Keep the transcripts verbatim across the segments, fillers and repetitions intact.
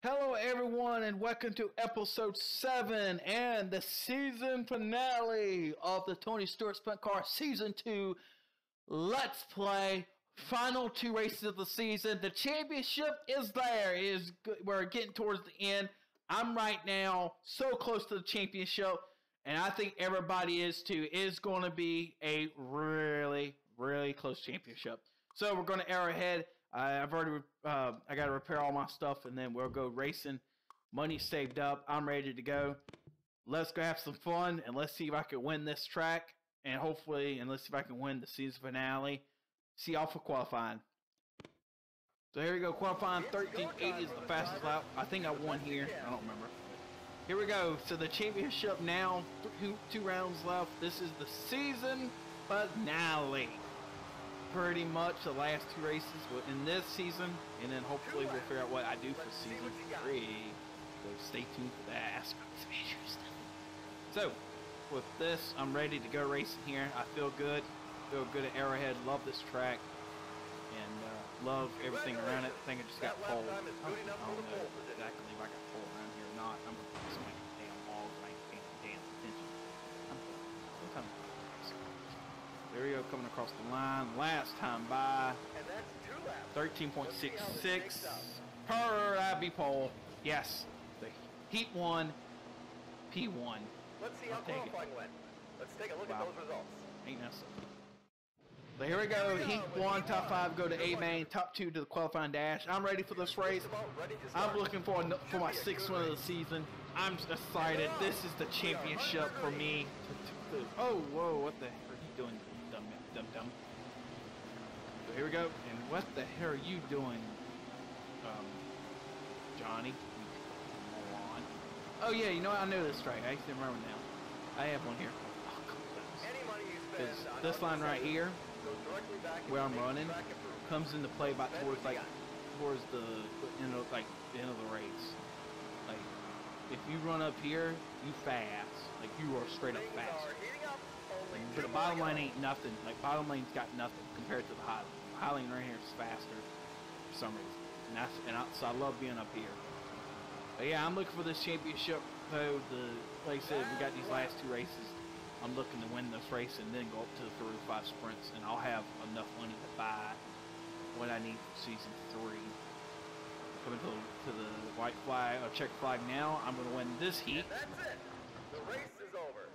Hello, everyone, and welcome to episode seven and the season finale of the Tony Stewart Sprint Car Season two Let's Play. Final two races of the season. The championship is there. It is good. We're getting towards the end. I'm right now so close to the championship, and I think everybody is too. It is going to be a really, really close championship. So we're going to arrow ahead. I've already, uh, I got to repair all my stuff, and then we'll go racing. Money saved up. I'm ready to go. Let's go have some fun, and let's see if I can win this track. And hopefully, and let's see if I can win the season finale. See y'all for qualifying. So here we go, qualifying. thirteen eighty is the fastest lap. I think I won here. I don't remember. Here we go. So the championship now, two, two rounds left. This is the season finale. Pretty much the last two races in this season, and then hopefully we'll figure out what I do for season three. So stay tuned for that. Ask So with this, I'm ready to go racing here. I feel good. Feel good at Arrowhead. Love this track, and uh, love everything around it. I think I just got pole. I don't know exactly if I got pole around here or not. I'm gonna put some damn walls and I ain't paying damn attention. I'm There we go, coming across the line. Last time by thirteen point six six per I B pole. Yes, the Heat one, P one. Let's see how qualifying went. Let's take a look wow. at those results. Ain't nothing. So here we go. Heat one, top five go to A main, top two to the qualifying dash. I'm ready for this race. I'm looking for for my sixth win of the season. I'm excited. This is the championship for me. Oh, whoa! What the heck are you doing? Dumb, dumb, dumb. So here we go. And what the hell are you doing, um, Johnny? Moron. Oh yeah, you know what? I know this track. I actually remember now. I have one here. Oh, come on. This line right here, where I'm running, comes into play about towards like towards the end of like the end of the race. Like if you run up here, you fast. Like you are straight up fast. But the bottom line ain't nothing. Like bottom lane's got nothing compared to the high lane. The high lane right here is faster for some reason, and that's and I, so I love being up here. But yeah, I'm looking for this championship. Though the like I said, we got these last two races. I'm looking to win this race and then go up to the three or five sprints, and I'll have enough money to buy what I need for season three. Coming to, to the white flag or check flag now. I'm going to win this heat. And that's it. The race is over.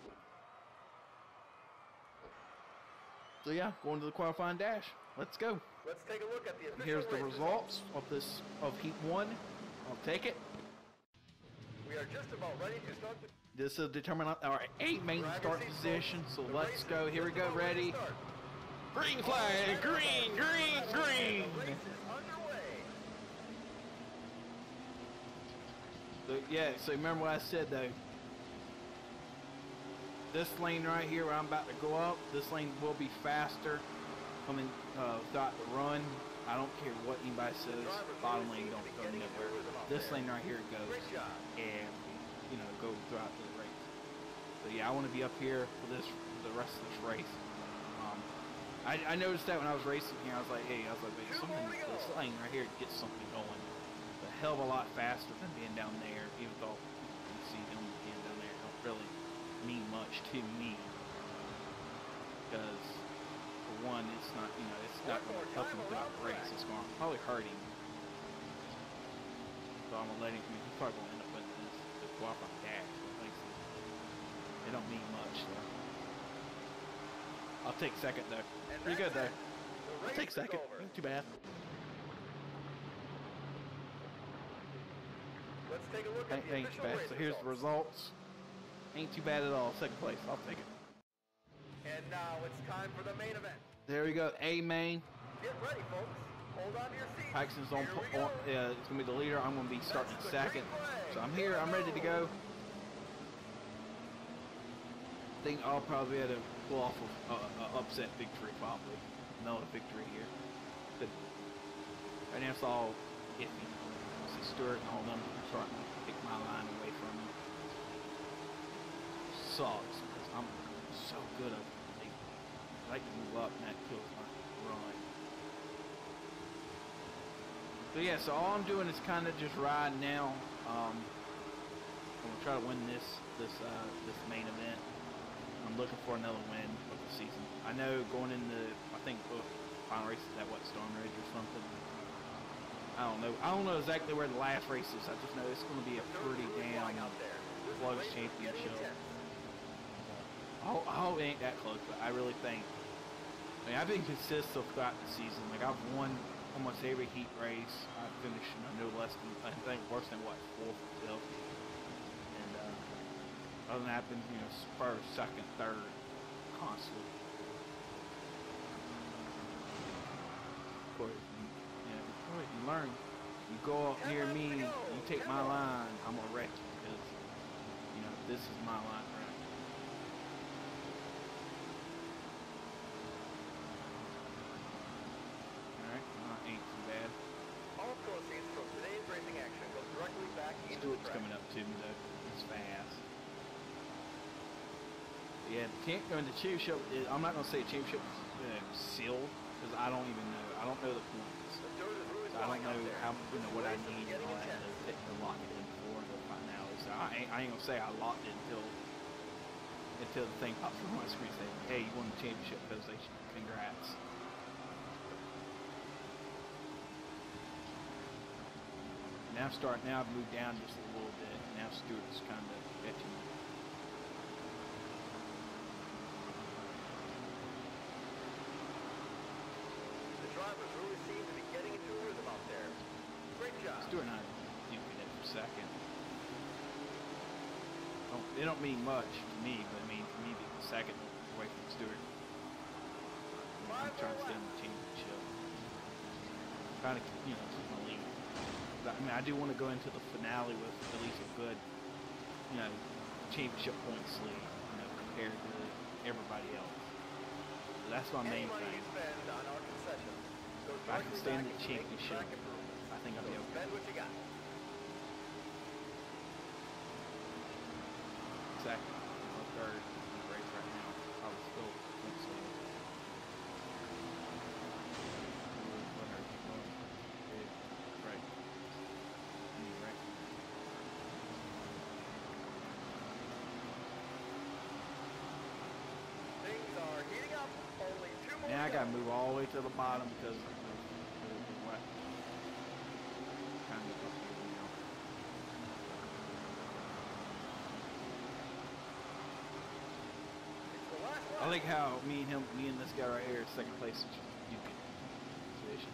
So yeah, going to the qualifying dash. Let's go. Let's take a look at the official Here's the results results of this of heat one. I'll take it. We are just about ready to start the This will determine our eight main start position. So let's go. Here we go. Ready. Green flag. Green, green, green. The race is underway. So yeah. So remember what I said though. This lane right here where I'm about to go up, this lane will be faster coming uh, without the run. I don't care what anybody says, bottom lane don't go nowhere. This lane right here goes, and you know, go throughout the race. So yeah, I want to be up here for this for the rest of this race. Um, I, I noticed that when I was racing here, I was like, hey, I was like, wait, something, this lane right here gets something going. It's a hell of a lot faster than being down there, even though you can see them being down there don't really mean much to me, because for one, it's not, you know, it's not going to help him throughout the race. It's going to probably hurt him. So I'm going to let him, I mean, he's probably going to end up with this, this qualifying dash. It don't mean much, so. I'll take second though. Pretty good though. I'll take second. Ain't too bad. Let's take a look at the ain't too bad. So here's the results. Ain't too bad at all. Second place. I'll take it. And now it's time for the main event. There we go. A main. Get ready, folks. Hold on to your seats. Paxton's on. on uh, it's gonna be the leader. I'm gonna be starting second. So I'm here. I'm ready to go. I think I'll probably have to pull off a uh, upset victory, probably. Another victory here. But right now it's all iffy. See Stewart and all them starting to pick my line away from me. Sucks because I'm so good at it. I like to move up and that kills my run. So yeah, so all I'm doing is kind of just riding now. Um, I'm gonna try to win this this uh, this main event. I'm looking for another win of the season. I know going into I think uh, final race is at what Storm Ridge or something. I don't know. I don't know exactly where the last race is. I just know it's going to be a pretty damn close championship. I hope, I hope it ain't that close, but I really think. I mean, I've been consistent throughout the season. Like I've won almost every heat race. I've finished no less than I think worse than what fourth or fifth. And uh, other than that, I've been you know first, second, third, constantly. Of course, you, you know, you learn. You go up near me, you take my line, I'm gonna wreck you because you know this is my line. Stewart's coming up to me though. It's fast. Yeah, can't go into championship. I'm not gonna say championship uh, sealed because I don't even know. I don't know the points. So I don't know how you know what I need and all that to, to lock it in for the finale. So I ain't, I ain't gonna say I locked it until until the thing pops on my screen saying, "Hey, you won the championship, Postation. Congrats." Now I'm starting, now I've moved down just a little bit. Now Stewart's kind of catching me. The drivers really seem to be getting into a rhythm out there. Great job. Stewart and I duking it for second. Don't, it don't mean much to me, but I mean for me being second away from Stewart. I'm trying to stay in the championship. Trying to, you know, keep my lead. I mean, I do want to go into the finale with at least a good, you know, championship points lead, you know, compared to everybody else. So that's my main thing. If I can stay in the championship, I think I'll be okay. Second, or third in the race right now. I would still think so. Now I gotta move all the way to the bottom because of the, the, the what? Kind of up here now. I like how me and him, me and this guy right here, second place, is just you can position.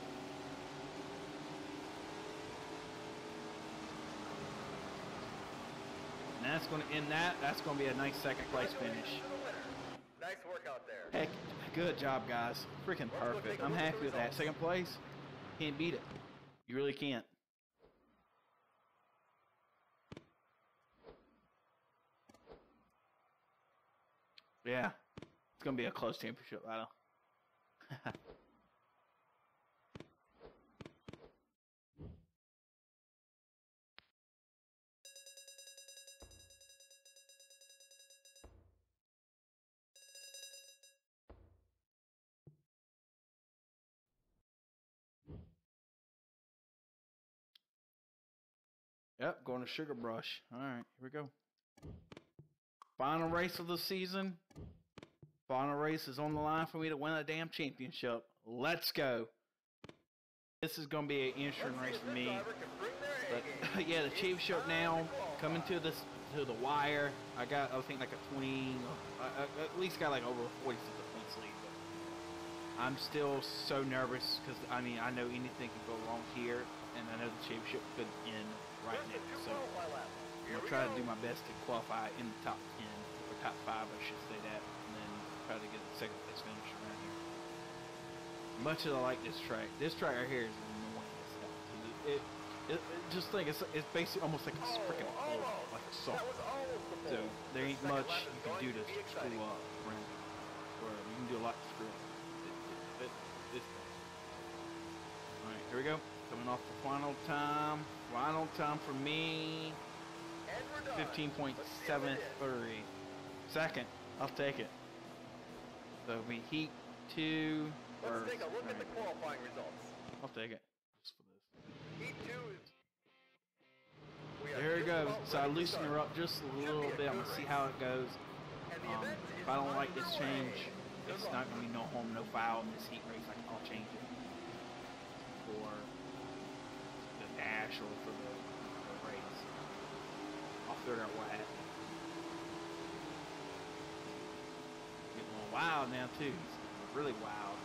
And that's gonna end that. That's gonna be a nice second place finish. Nice work out there. Heck, good job, guys. Freaking perfect. I'm happy with that. Second place, can't beat it. You really can't. Yeah, it's gonna be a close championship battle. Yep, going to Sugar Brush. All right, here we go. Final race of the season. Final race is on the line for me to win a damn championship. Let's go. This is going to be an interesting race for me. But yeah, the championship now coming to this to the wire. I got, I think, like a twenty. I, I at least got like over forty-six points lead. But I'm still so nervous because I mean I know anything can go wrong here, and I know the championship could end right now. So I'm gonna try to do my best to qualify in the top ten or top five, I should say that, and then try to get the second place finish around here. Much as I like this track, this track right here is annoying as hell. It, it, it, just think it's it's basically almost like a freaking hole, like a saw. So there ain't much you can do to screw up around, or you can do a lot to screw up. It, it, it, all right, here we go. Coming off the final time. Final time for me. fifteen point seven three. Second. I'll take it. So we heat two. Let's take a look at the qualifying results. I'll take it. Just for this. so so I loosen her up just a little bit. I'm gonna see how it goes. Um, if I don't like this change, it's not gonna be no harm, no foul in this heat race. I can, I'll change it for the dash or for the, the race. I'll figure out what happened. Getting a little wild now too. It's really wild.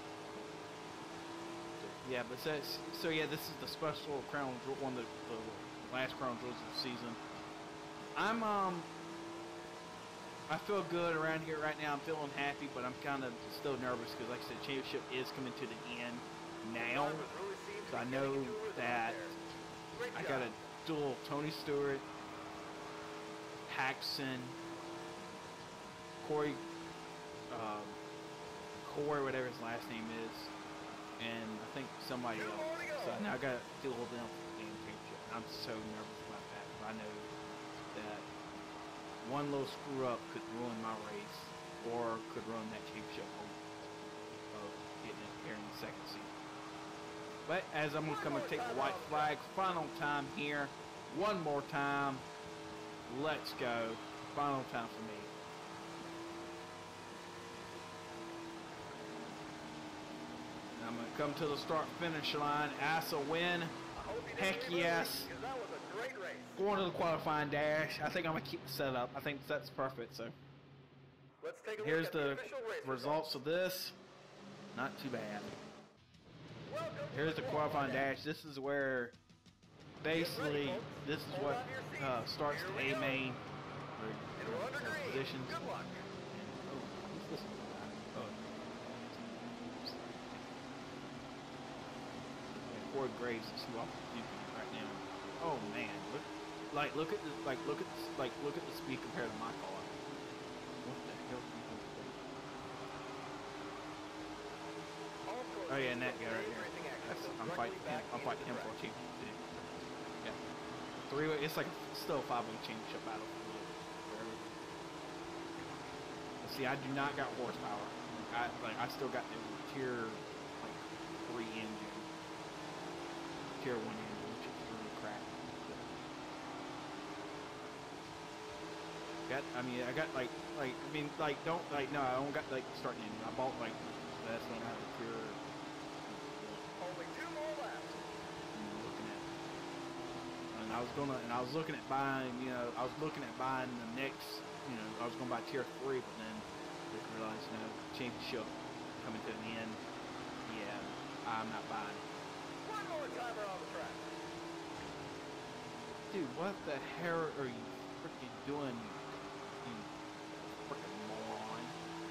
Yeah, but so, so yeah, this is the special crown Jewel- one of the, the last crown jewels of the season. I'm um, I feel good around here right now. I'm feeling happy, but I'm kind of still nervous because, like I said, championship is coming to the end now. So I know that I got a duel Tony Stewart, Paxton, Corey, um, Corey, whatever his last name is. And I think somebody else. So now I gotta deal with them for the damn championship. I'm so nervous about that. I know that one little screw up could ruin my race, or could ruin that championship of, of getting it here in the second season. But as I'm gonna come and take the white flag, final time here, one more time. Let's go. Final time for me. I'm going to come to the start-finish line. Asa win. Heck yes. Going to the qualifying dash. I think I'm going to keep the setup. I think that's perfect. So here's the results of this. Not too bad. Here's the qualifying dash. This is where basically this is what uh, starts the A main positions. Corey Graves is who I'm using right now. Oh man, look, like look at the like look at the, like look at the speed compared to my car. What the hell? Oh yeah, and that guy right here. That's, I'm fighting him. I'm fighting him for a championship. Yeah, three way. It's like still a five way championship battle. But see, I do not got horsepower. I like I still got the tier like three engine. Tier one engine, which is really crap. Got, I mean, I got like, like, I mean, like, don't, like, no, I don't got like starting engine. I bought like, that's when I had a tier. Only two more left. Looking at, and I was gonna, and I was looking at buying, you know, I was looking at buying the next, you know, I was gonna buy tier three, but then I realized, you know, championship coming to the end. Yeah, I'm not buying it. One more timer on the track. Dude, what the hell are you freaking doing, you freaking moron?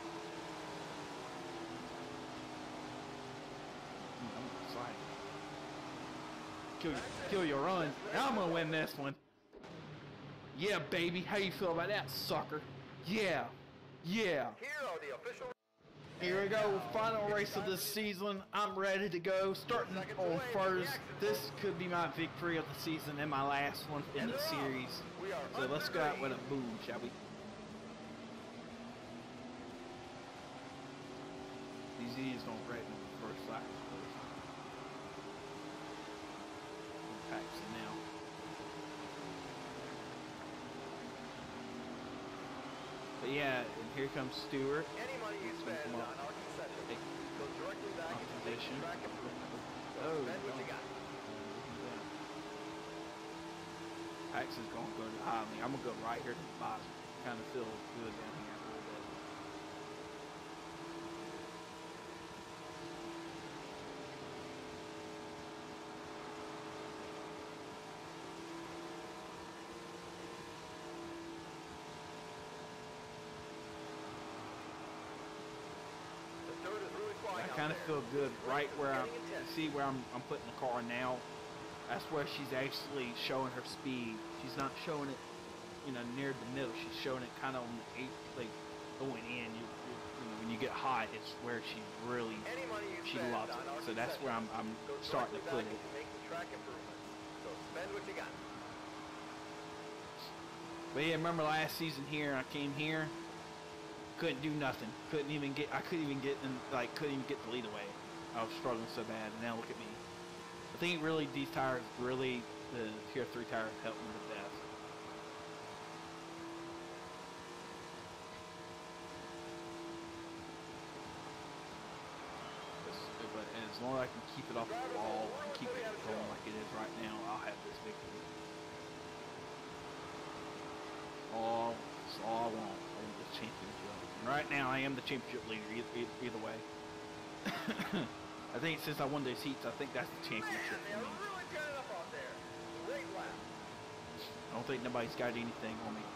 I'm excited. Kill, kill your run. Now I'm gonna win this one. Yeah, baby. How you feel about that, sucker? Yeah. Yeah. Here are the official. Here we go, final race of this season. I'm ready to go. Starting on first. This could be my victory of the season and my last one in the series. So let's go out with a boom, shall we? These idiots don't wreck me the first lap. Paxton now. But yeah, and here comes Stewart. Any money you spend on our concession goes directly back into making track improvements. So Oh, spend what you got. Paxton's gonna go to high me. I'm gonna go right here to the bottom. Kind of feel good down here a little bit. The dirt is really flying I out kind of there. feel good right where I'm, Getting intense. see where I'm, I'm putting the car now. That's where she's actually showing her speed. She's not showing it, you know, near the middle. She's showing it kind of on the eight, like going in. You, you, you know, when you get hot, it's where she really, Any money you she spend loves on our it. So that's where I'm, I'm goes starting to directly put back it. into making track improvements. So spend what you got. But yeah, remember last season here, I came here, couldn't do nothing. Couldn't even get, I couldn't even get, in, like, couldn't even get the lead away. I was struggling so bad, and now look at me. I think really these tires, really, the tier three tires helped me the best. As long as I can keep it off the wall and keep it going like it is right now, I'll have this victory. All, that's all I want. I want this championship. And right now, I am the championship leader either, either, either way. I think since I won those heats, I think that's the championship for me. I don't think nobody's got anything on me.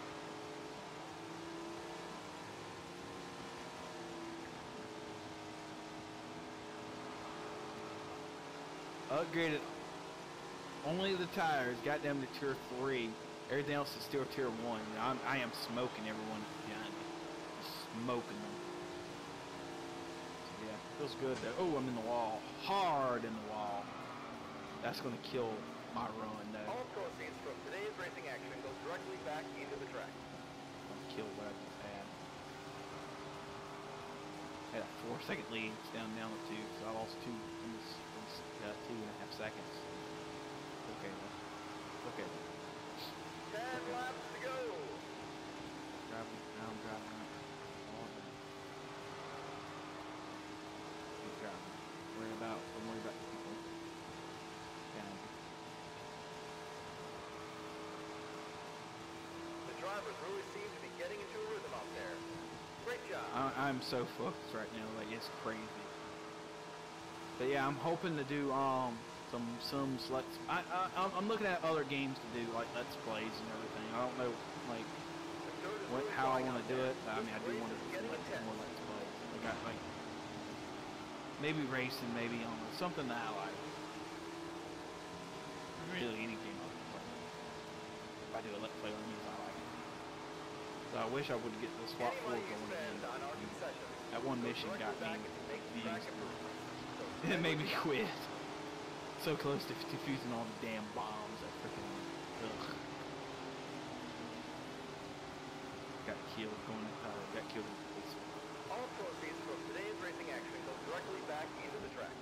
Upgraded only the tires, got them to tier three. Everything else is still tier one. I'm, I am smoking everyone behind me. Smoking them. So yeah, feels good though. Oh, I'm in the wall. Hard in the wall. That's going to kill my run though. All proceeds from today's racing action goes directly back into the track. I'm going to kill what I just had. I had a four second lead. It's down down to two. So I lost two in this, this uh, two and a half seconds. Okay, though. Okay. Ten okay. laps to go. Driving, now I'm driving right. Keep driving. Worry about, don't worry about the people. Down. The drivers really seem to be getting into a rhythm out there. Great job. I, I'm so focused right now, like it's crazy. But yeah, I'm hoping to do um some some let's. I, I I'm looking at other games to do like let's plays and everything. I don't know like what how I want to do it. But I mean I do want to do like more let's plays. Like I like maybe racing, maybe on something that I like. Really any game I can play. If I do a let's play on these, I like it. So I wish I would get the SWAT four going again. That one mission got me. It made me quit. So close to defusing all the damn bombs. That freaking ugh. Got killed going. Uh, got killed in the police. All proceeds from today's racing action go directly back into the track.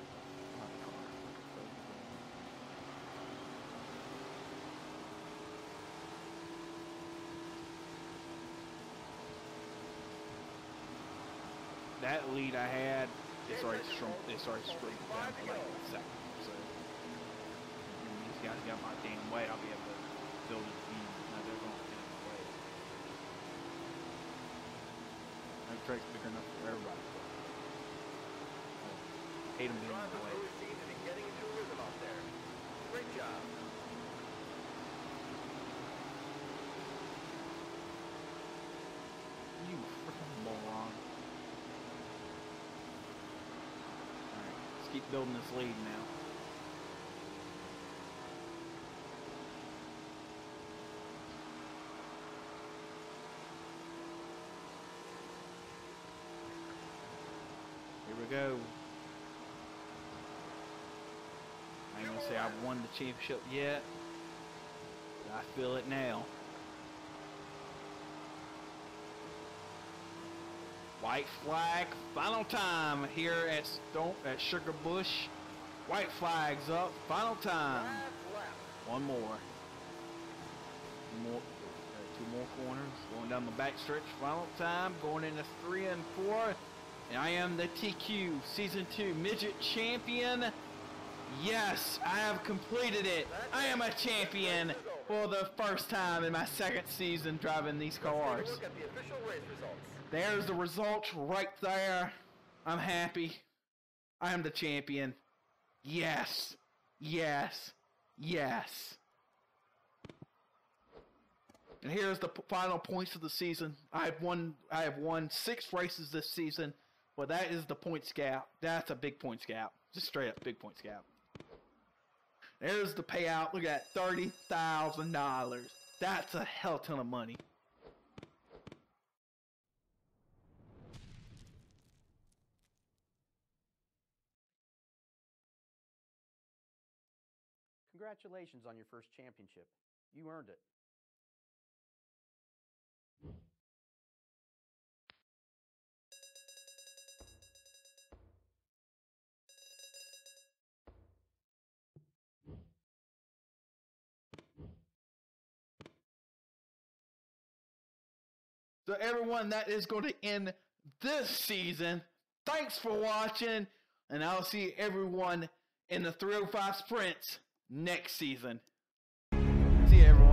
That lead I had, it's already strong. It's already straight down to like a second. So when these guys got my damn way, I'll be able to build it in. Now they're going to get in the way. That track's big enough for everybody. I hate them being in the way. Drivers seem to be getting into a rhythm out there. Great job. You freaking moron. Keep building this lead now. Here we go. I ain't gonna say I've won the championship yet, but I feel it now. White flag, final time here at Stone at Sugar Bush. White flag's up, final time. One more. Two more, uh, two more corners. Going down the back stretch, final time. Going into three and four. And I am the T Q Season two Midget Champion. Yes, I have completed it. I am a champion for the first time in my second season driving these cars. Look at the official race results. There's the results right there. I'm happy. I am the champion. Yes. Yes. Yes. And here's the p- final points of the season. I have won I have won six races this season. Well, that is the points gap. That's a big points gap. Just straight up big points gap. There's the payout. Look at that, thirty thousand dollars. That's a hell ton of money. Congratulations on your first championship. You earned it. So everyone, that is going to end this season. Thanks for watching. And I'll see everyone in the three oh five sprints next season. See you, everyone.